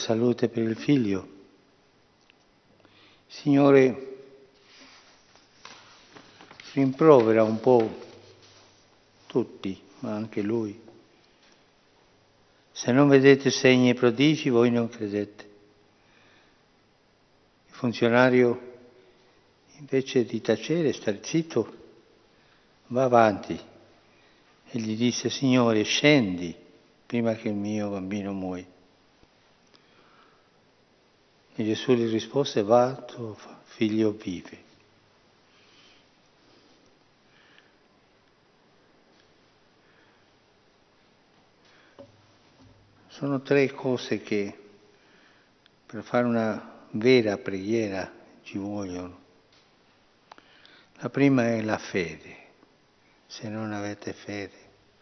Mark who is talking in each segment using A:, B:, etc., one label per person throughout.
A: salute per il figlio. Signore, rimprovera un po' tutti, ma anche lui. Se non vedete segni e prodigi, voi non credete. Il funzionario, invece di tacere, stare zitto, va avanti e gli disse: Signore, scendi prima che il mio bambino muoia. E Gesù gli rispose: va, tuo figlio vive. Sono tre cose che per fare una vera preghiera ci vogliono. La prima è la fede, se non avete fede.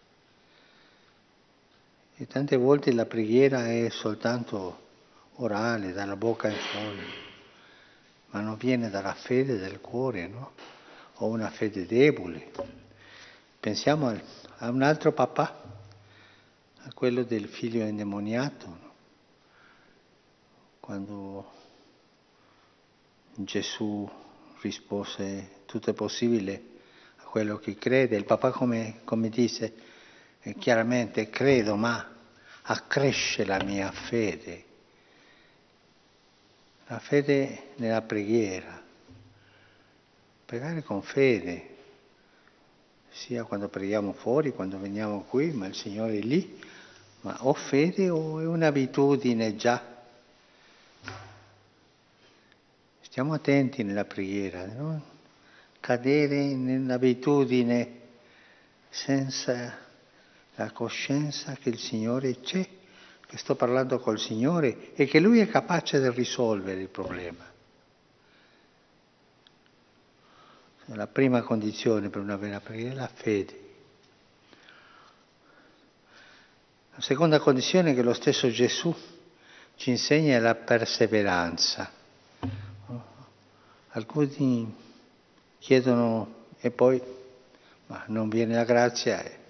A: E tante volte la preghiera è soltanto orale, dalla bocca in fuori, ma non viene dalla fede del cuore, no? O una fede debole. Pensiamo a un altro papà, a quello del figlio indemoniato, no? Quando Gesù rispose: tutto è possibile a quello che crede. Il papà come disse chiaramente: credo, ma accresce la mia fede. La fede nella preghiera. Pregare con fede, sia quando preghiamo fuori, quando veniamo qui, ma il Signore è lì. Ma o fede o è un'abitudine già. Stiamo attenti nella preghiera, non cadere nell'abitudine senza la coscienza che il Signore c'è, che sto parlando col Signore e che Lui è capace di risolvere il problema. La prima condizione per una vera preghiera è la fede. La seconda condizione che lo stesso Gesù ci insegna è la perseveranza. Alcuni chiedono e poi ma non viene la grazia e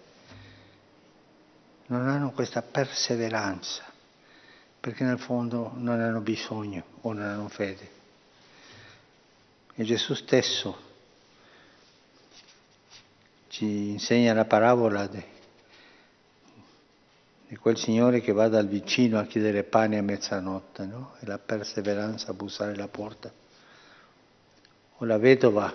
A: non hanno questa perseveranza, perché nel fondo non hanno bisogno o non hanno fede. E Gesù stesso ci insegna la parabola di quel signore che va dal vicino a chiedere pane a mezzanotte, no? E la perseveranza a bussare alla porta. O la vedova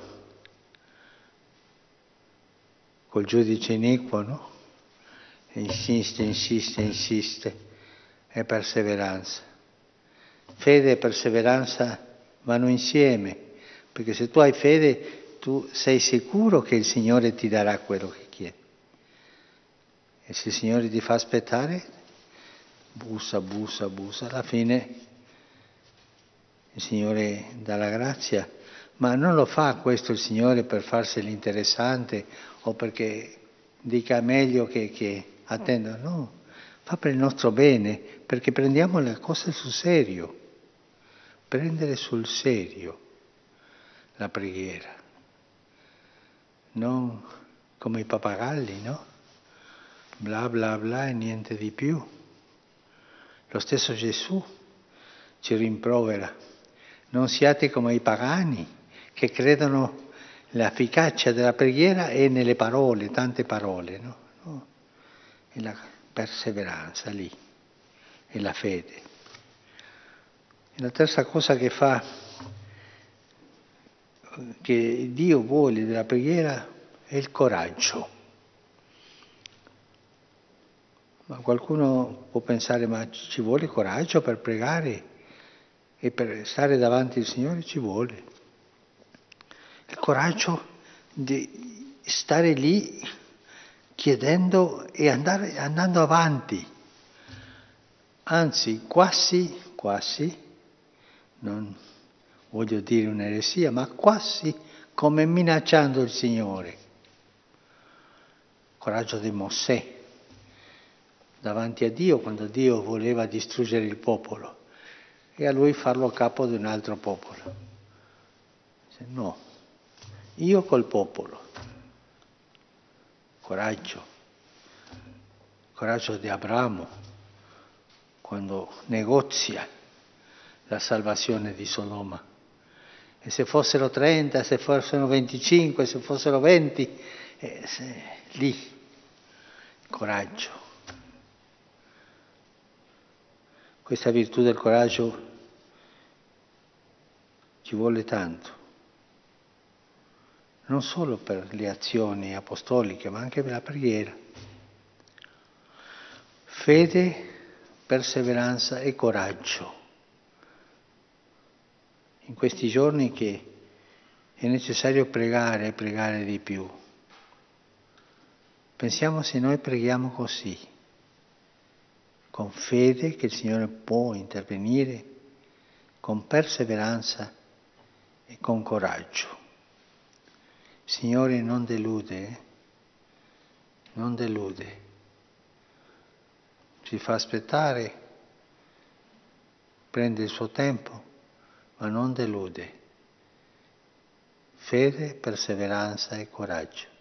A: col giudice iniquo, no? E insiste, è perseveranza. Fede e perseveranza vanno insieme, perché se tu hai fede, tu sei sicuro che il Signore ti darà quello che chiedi. E se il Signore ti fa aspettare, bussa, alla fine il Signore dà la grazia. Ma non lo fa questo il Signore per farseli interessante o perché dica meglio che attenda, no, fa per il nostro bene, perché prendiamo le cose sul serio, prendere sul serio la preghiera, non come i pappagalli, no? Bla bla bla e niente di più. Lo stesso Gesù ci rimprovera: non siate come i pagani che credono l'efficacia della preghiera è nelle parole, tante parole, no? No. E la perseveranza lì, e la fede. E la terza cosa che fa, che Dio vuole della preghiera, è il coraggio. Ma qualcuno può pensare: ma ci vuole coraggio per pregare e per stare davanti al Signore? Ci vuole. Il coraggio di stare lì chiedendo e andando avanti. Anzi, quasi, non voglio dire un'eresia, ma quasi come minacciando il Signore. Coraggio di Mosè davanti a Dio, quando Dio voleva distruggere il popolo e a lui farlo capo di un altro popolo. Dice: no, io col popolo. Coraggio di Abramo, quando negozia la salvazione di Sodoma. E se fossero 30, se fossero 25, se fossero 20, lì, coraggio. Questa virtù del coraggio ci vuole tanto, non solo per le azioni apostoliche, ma anche per la preghiera. Fede, perseveranza e coraggio. In questi giorni che è necessario pregare e pregare di più. Pensiamo se noi preghiamo così, con fede che il Signore può intervenire, con perseveranza e con coraggio. Il Signore non delude, non delude. Ci fa aspettare, prende il suo tempo, ma non delude. Fede, perseveranza e coraggio.